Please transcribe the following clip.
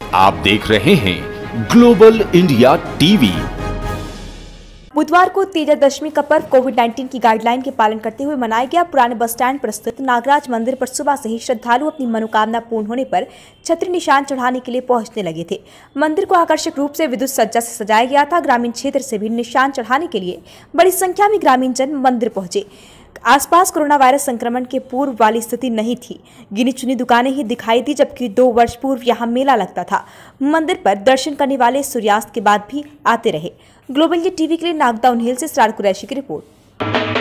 आप देख रहे हैं ग्लोबल इंडिया टीवी। बुधवार को तेजादशमी का पर्व कोविड-19 की गाइडलाइन के पालन करते हुए मनाया गया। पुराने बस स्टैंड पर स्थित नागराज मंदिर पर सुबह से ही श्रद्धालु अपनी मनोकामना पूर्ण होने पर छतरी निशान चढ़ाने के लिए पहुंचने लगे थे। मंदिर को आकर्षक रूप से विद्युत सज्जा से सजाया गया था। ग्रामीण क्षेत्र से भी निशान चढ़ाने के लिए बड़ी संख्या में ग्रामीण जन मंदिर पहुंचे। आसपास कोरोना वायरस संक्रमण के पूर्व वाली स्थिति नहीं थी। गिनी चुनी दुकानें ही दिखाई दी, जबकि 2 वर्ष पूर्व यहां मेला लगता था। मंदिर पर दर्शन करने वाले सूर्यास्त के बाद भी आते रहे। ग्लोबल टीवी के लिए नागदा उन्हेल से सरार कुरैशी की रिपोर्ट।